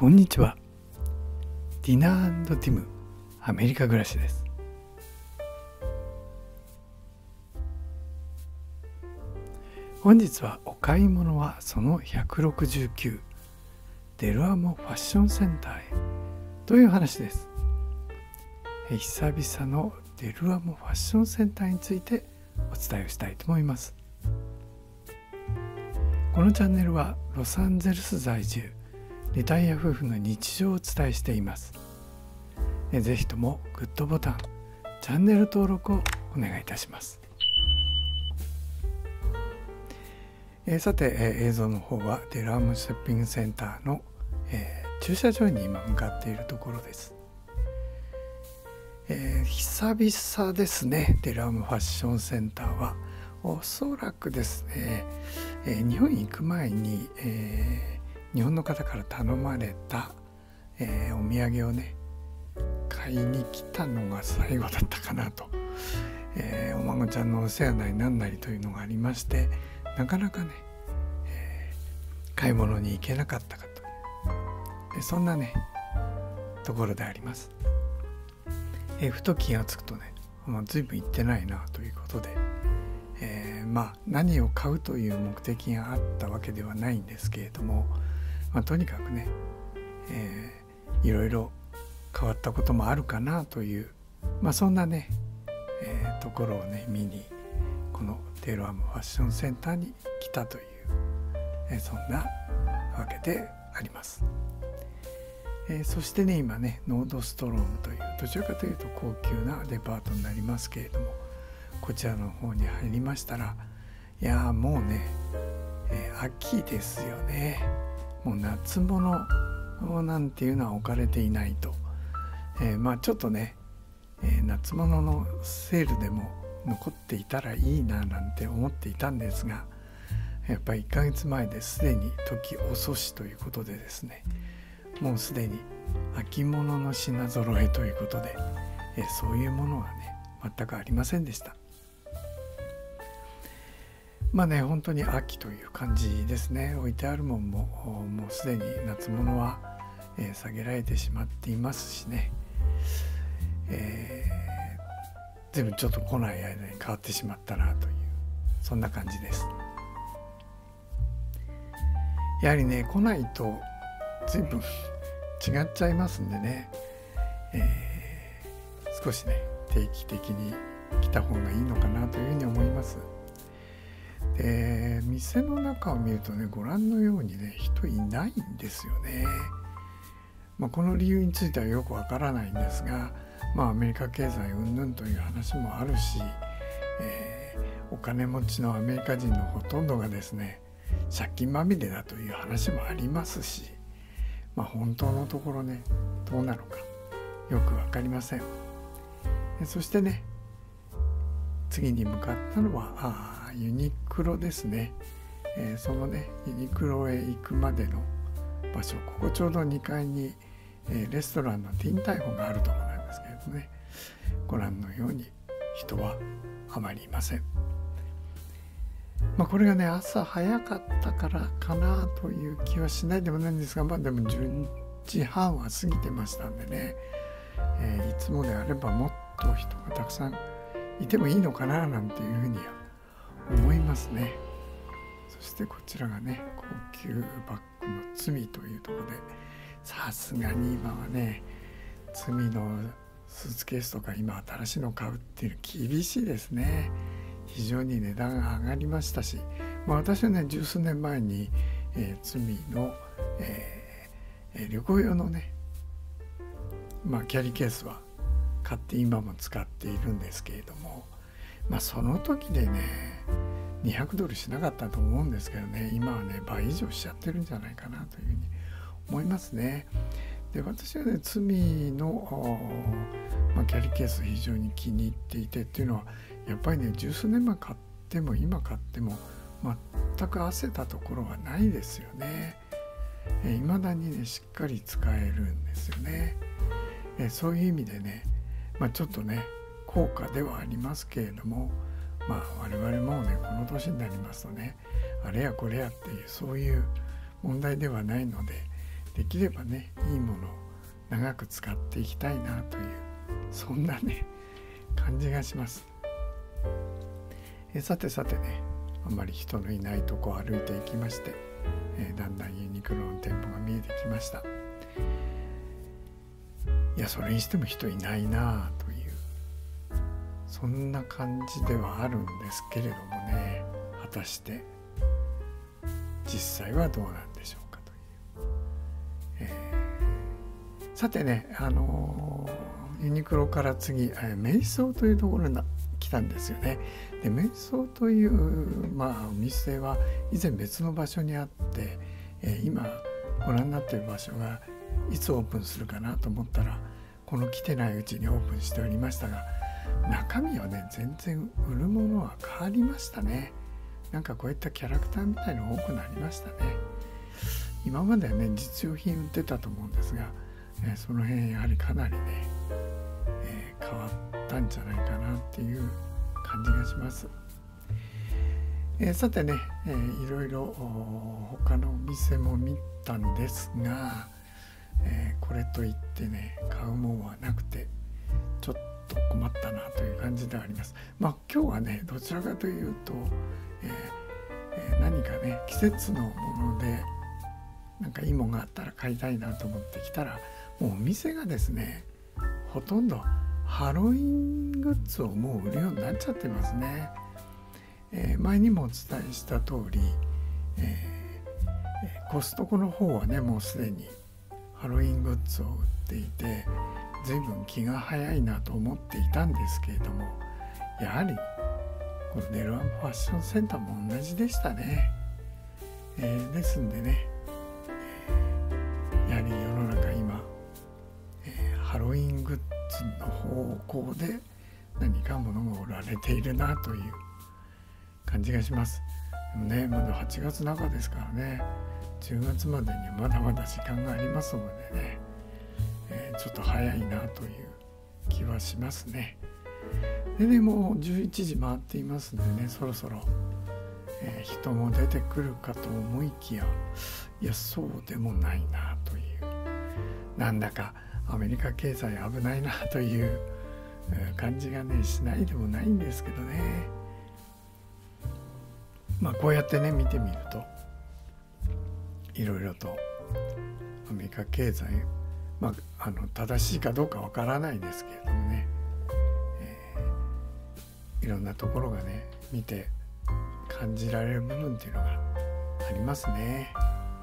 こんにちは。ディナー&ティムアメリカ暮らしです。本日はお買い物はその169、デルアモファッションセンターへという話です。久々のデルアモファッションセンターについてお伝えをしたいと思います。このチャンネルはロサンゼルス在住リタイア夫婦の日常をお伝えしています。ぜひともグッドボタン、チャンネル登録をお願いいたします。さて、映像の方はデルアモショッピングセンターの、駐車場に今向かっているところです。久々ですね。デルアモファッションセンターはおそらくですね、日本に行く前に、日本の方から頼まれた、お土産をね買いに来たのが最後だったかなと、お孫ちゃんのお世話なりなんなりというのがありまして、なかなかね、買い物に行けなかったかという、そんなねところであります。ふと気がつくとね、随分行ってないなということで、何を買うという目的があったわけではないんですけれども、とにかくね、いろいろ変わったこともあるかなという、そんなね、ところをね見にこのデルアモファッションセンターに来たという、そんなわけであります。そしてね、今ねノードストロームというどちらかというと高級なデパートになりますけれども、こちらの方に入りましたら、いやもうね、秋ですよね。もう夏物なんていうのは置かれていないと、ちょっとね、夏物のセールでも残っていたらいいななんて思っていたんですが、やっぱり1ヶ月前ですでに時遅しということでですね、もうすでに秋物の品揃えということで、そういうものはね全くありませんでした。本当に秋という感じですね。置いてあるもんももうすでに夏物は、下げられてしまっていますしね、随分ちょっと来ない間に変わってしまったなという、そんな感じです。やはりね来ないと随分違っちゃいますんでね、少しね定期的に来た方がいいのかなというふうに思います。で、店の中を見るとね、ご覧のようにね人いないんですよね。この理由についてはよくわからないんですが、アメリカ経済云々という話もあるし、お金持ちのアメリカ人のほとんどがですね借金まみれだという話もありますし、本当のところねどうなのかよくわかりません。そしてね、次に向かったのはユニクロですね。そのねユニクロへ行くまでの場所、ここちょうど2階に、レストランのティンタイフォがあるところなんですけれどね、ご覧のように人はあまりいません。これがね朝早かったからかなという気はしないでもないんですが、でも10時半は過ぎてましたんでね、いつもであればもっと人がたくさんいてもいいのかななんていうふうには思いますね。そしてこちらがね高級バッグの罪というところで、さすがに今はね罪のスーツケースとか今新しいのを買うっていう厳しいですね。非常に値段が上がりましたし、私はね十数年前に、罪の、旅行用のね、キャリーケースは買って今も使っているんですけれども、その時でね$200しなかったと思うんですけどね、今はね倍以上しちゃってるんじゃないかなというふうに思いますね。で、私はね罪の、キャリーケース非常に気に入っていてっていうのは、やっぱりね十数年前買っても今買っても全く焦ったところはないですよね。未だにねしっかり使えるんですよね。そういう意味でね、ちょっとね高価ではありますけれども、我々もねこの年になりますとね、あれやこれやっていうそういう問題ではないので、 できればねいいものを長く使っていきたいなというそんなね感じがします。さてね、あんまり人のいないとこを歩いていきまして、だんだんユニクロの店舗が見えてきました。いやそれにしても人いないなというそんな感じではあるんですけれどもね、果たして実際はどうなんでしょうかという、さてねユニクロから次メイソーというところに来たんですよね。でメイソーという、お店は以前別の場所にあって、今ご覧になっている場所がいつオープンするかなと思ったらこの来てないうちにオープンしておりましたが、中身はね全然売るものは変わりましたね。なんかこういったキャラクターみたいの多くなりましたね。今まではね実用品売ってたと思うんですが、その辺やはりかなりね、変わったんじゃないかなっていう感じがします。さてね、いろいろ他のお店も見たんですが、これといってね買うもんはなくてちょっと困ったなという感じではあります。今日はねどちらかというと、何かね季節のものでなんかいいものがあったら買いたいなと思ってきたら、もうお店がですねほとんどハロウィングッズをもう売るようになっちゃってますね。前にもお伝えした通り、コストコの方はねもうすでにハロウィングッズを売っていて随分気が早いなと思っていたんですけれども、やはりこのデルアンファッションセンターも同じでしたね。ですんでね、やはり世の中今、ハロウィングッズの方向で何か物が売られているなという感じがします。でもねまだ8月中ですからね、10月までにはまだまだ時間がありますのでね、ちょっと早いなという気はしますね。でねもう11時回っていますのでね、そろそろ、人も出てくるかと思いきや、いやそうでもないなという、なんだかアメリカ経済危ないなという感じがねしないでもないんですけどね。こうやってね見てみるといろいろとアメリカ経済、正しいかどうかわからないですけれどもね、いろんなところがね見て感じられる部分っていうのがありますね。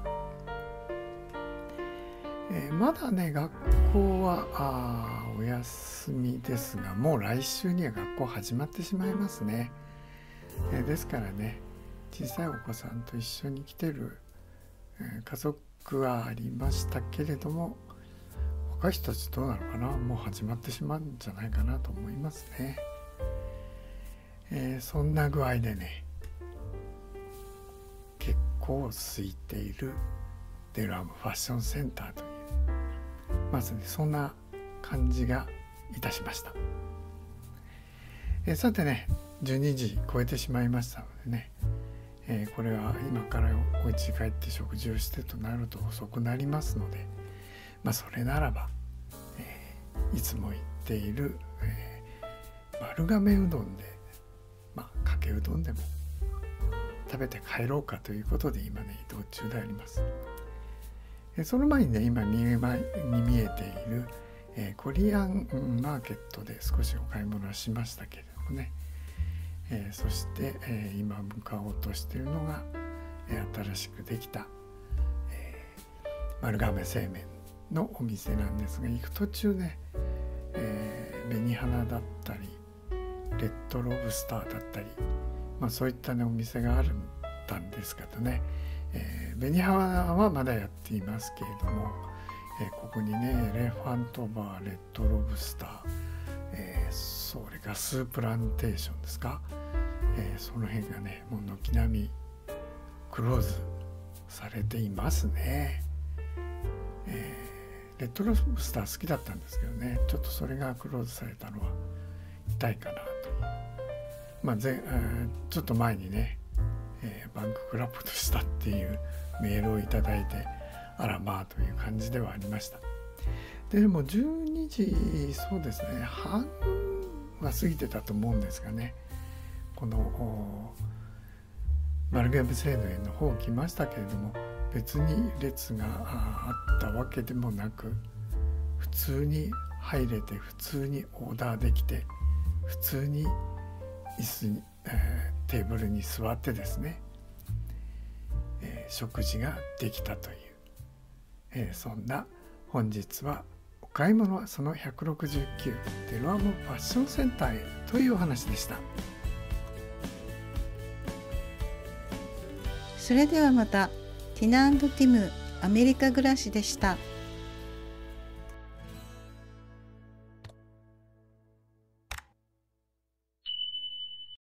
まだね学校はお休みですが、もう来週には学校始まってしまいますね。ですからね小さいお子さんと一緒に来てる、家族はありましたけれども、若い人たちどうなのかな、もう始まってしまうんじゃないかなと思いますね。そんな具合でね結構空いているデルアムファッションセンターという、まずねそんな感じがいたしました。さてね12時超えてしまいましたのでね、これは今からお家に帰って食事をしてとなると遅くなりますので、それならば、いつも行っている、丸亀うどんで、かけうどんでも食べて帰ろうかということで今ね移動中であります。その前にね今右前に見えている、コリアンマーケットで少しお買い物をしましたけれどもね、そして、今向かおうとしているのが、新しくできた、丸亀製麺のお店なんですが、行く途中ね、紅花だったりレッドロブスターだったり、そういったねお店があったんですけどね、紅花はまだやっていますけれども、ここにねエレファントバー、レッドロブスター、それからスープランテーションですか、その辺がねもう軒並みクローズされていますね。レッドロブスター好きだったんですけどね、ちょっとそれがクローズされたのは痛いかなという、ちょっと前にね、バンククラップとしたっていうメールをいただいて、 あらまあという感じではありました。でも12時そうですね半分は過ぎてたと思うんですがね、この丸亀製麺の方来ましたけれども、別に列があったわけでもなく、普通に入れて普通にオーダーできて、普通に椅子に、テーブルに座ってですね、食事ができたという、そんな本日はお買い物はその169デロアモファッションセンターへというお話でした。 それではまた。ティナ&ティムアメリカ暮らしでした。